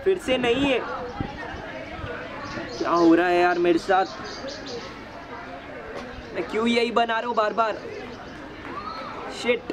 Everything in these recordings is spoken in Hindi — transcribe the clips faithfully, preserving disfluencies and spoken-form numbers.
फिर से नहीं है। क्या हो रहा है यार मेरे साथ? मैं क्यों यही बना रहा हूँ बार बार? शिट।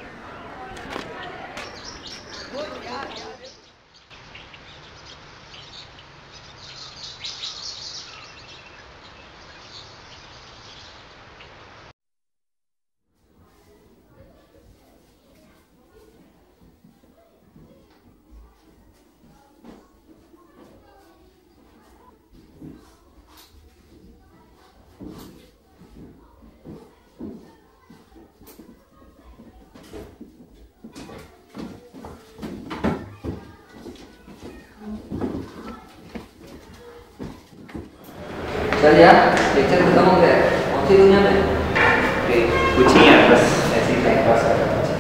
चल यार, लेक्चर खत्म हो गया है। कौन सी दुनिया में? कुछ नहीं यार, बस ऐसे ही टाइम पास कर रहा था।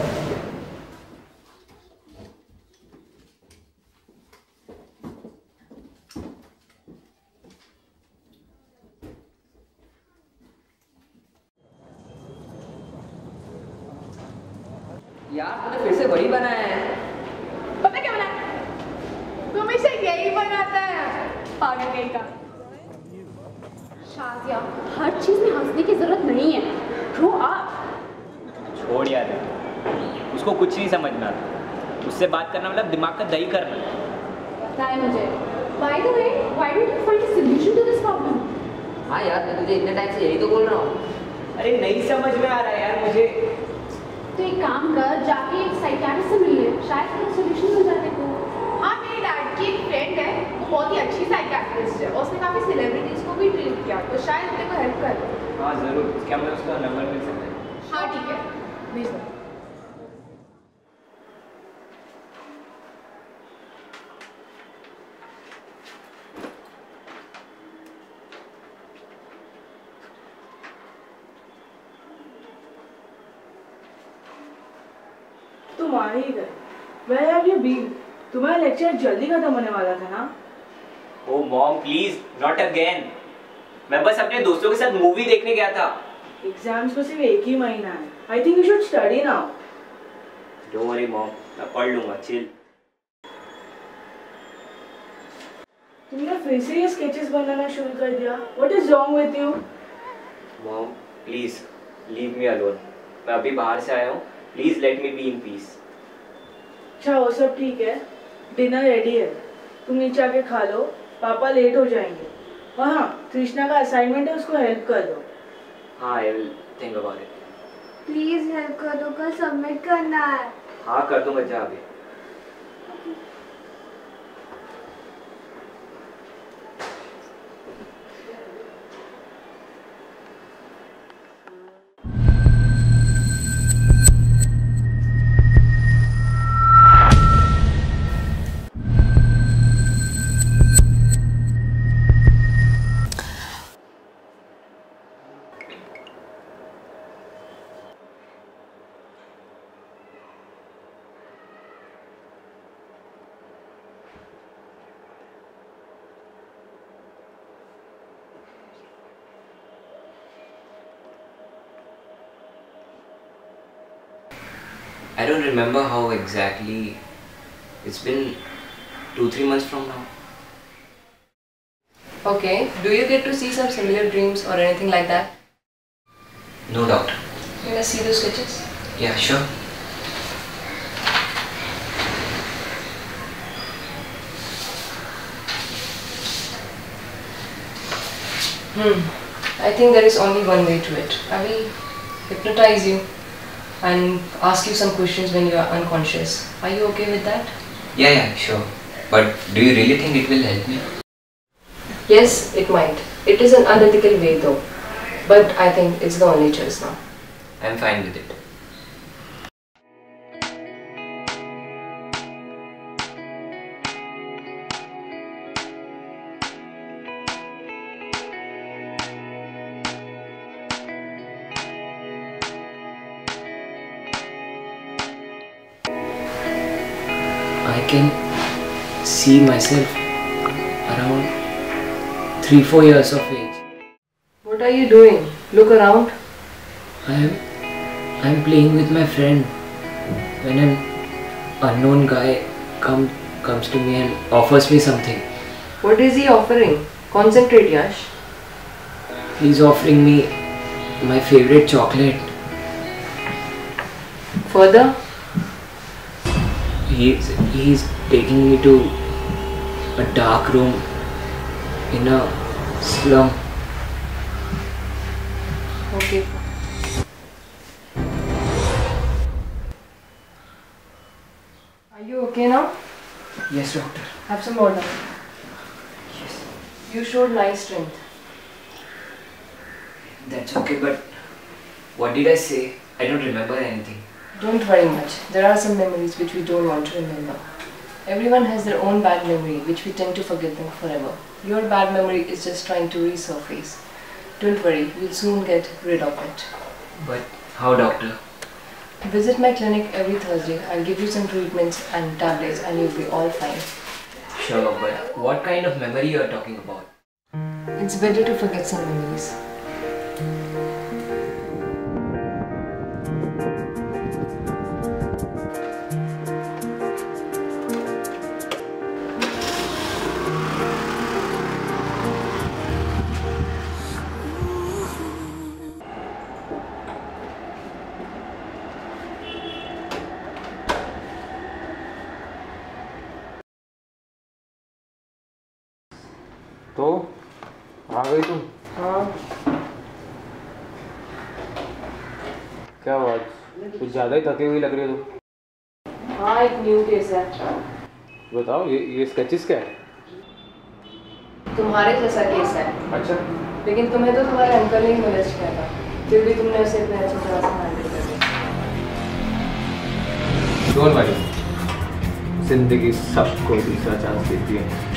यार तूने फिर से वही बनाया है। पता क्या बनाया? तू हमेशा यही बनाता है, पागल कहीं का। शाज़िया, हर चीज में हंसने की जरूरत नहीं है। रो आप। छोड़ यार, उसको कुछ नहीं समझना। उससे बात करना मतलब दिमाग का दही करना। पता है मुझे। By the way, why don't you find a solution to this problem? हाँ यार, मैं तुझे इतने टाइम से यही तो बोल रहा हूँ। अरे नहीं समझ में आ रहा है यार मुझे। तो एक काम कर, जाके एक साइकियाट्रिस्ट से मिल ले, शायद तेरा सॉल्यूशन मिल जाए को। हाँ, मेरे डैड की एक फ्रेंड है, वो बहुत ही अच्छी साइकियाट्रिस्ट है और उसने काफ़ी सेलिब्रिटीज़ को भी ट्रीट किया, तो शायद तेरे को हेल्प कर। हाँ ज़रूर, क्या मुझे उसका नंबर मिल सकता है? हाँ ठीक है, भेज दो। तुम आ ही गए। Where have you been? तुम्हारा लेक्चर जल्दी खत्म होने वाला था ना? Oh mom please, not again. मैं बस अपने दोस्तों के साथ मूवी देखने गया था। एग्जाम्स को सिर्फ एक ही महीना है। I think you should study now. Don't worry mom, मैं पढ़ लूंगा, चिल। तुमने फिर से ये स्केचेस बनाना शुरू कर दिया। What is wrong with you? Mom please leave me alone. मैं अभी बाहर से आया हूँ, please let me be in peace. अच्छा वो सब ठीक है, डिनर रेडी है, तुम नीचे आके खा लो, पापा लेट हो जाएंगे। और हाँ, कृष्णा का असाइनमेंट है, उसको हेल्प कर दो। हाँ I will think about it. Please help कर दो, कल सबमिट करना है। हाँ कर दूंगा, जा अभी। I don't remember how exactly. It's been two, three months from now. Okay, do you get to see some similar dreams or anything like that? No, doctor. Can I see those sketches? Yeah, sure. Hmm. I think there is only one way to it. I will hypnotize you and ask you some questions when you are unconscious. Are you okay with that? Yeah, yeah, sure. But do you really think it will help me? Yes, it might. It is an unethical way though. But I think it's the only choice now. I'm fine with it. I can see myself around three, four years of age. What are you doing? Look around. I am I am playing with my friend when an unknown guy come comes to me and offers me something. What is he offering? Concentrate, Yash. He's offering me my favorite chocolate. Further? He's, he's taking me to a dark room in a slum. Okay. Are you okay now? Yes, doctor. Have some water. Yes. You showed nice strength. That's okay, but what did I say? I don't remember anything. Don't worry much. There are some memories which we don't want to remember. Everyone has their own bad memory which we tend to forget them forever. Your bad memory is just trying to resurface. Don't worry, you'll soon get rid of it. But how, doctor? Visit my clinic every Thursday. I'll give you some treatments and tablets and you'll be all fine. Sure, but what kind of memory you are talking about? It's better to forget some memories. तो आ गई तुम? हाँ, क्या बात, कुछ ज़्यादा ही थकी हुई लग रही हो तुम। हाँ एक न्यू केस है। बताओ, ये ये स्केचेस क्या है? तुम्हारे जैसा केस है, अच्छा, लेकिन तुम्हें तो तुम्हारे अंकल ने ही मोलेस्ट किया था, फिर भी तुमने उसे इतने अच्छी तरह से हैंडल कर दिया। डोंट वरी, जिंदगी सबको दूसरा चांस देती है।